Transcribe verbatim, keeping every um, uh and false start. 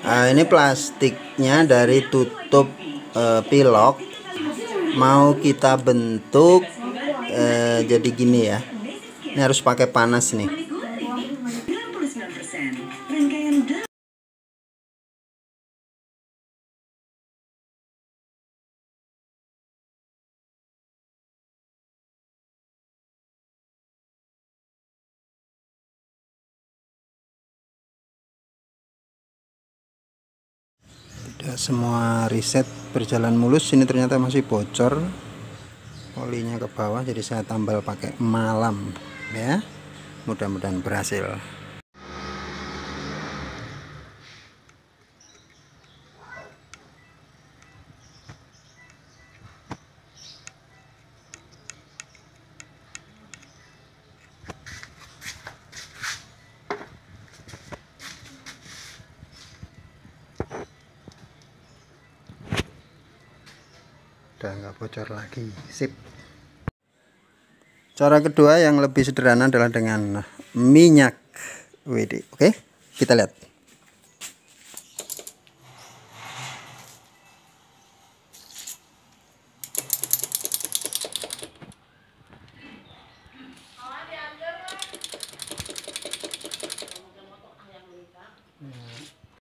Nah, ini plastiknya dari tutup uh, pilok mau kita bentuk uh, jadi gini ya. Ini harus pakai panas nih. Tidak semua riset berjalan mulus, ini ternyata masih bocor olinya ke bawah, jadi saya tambal pakai malam ya. Mudah-mudahan berhasil. Udah nggak bocor lagi, sip. Cara kedua yang lebih sederhana adalah dengan minyak W D. Oke, kita lihat.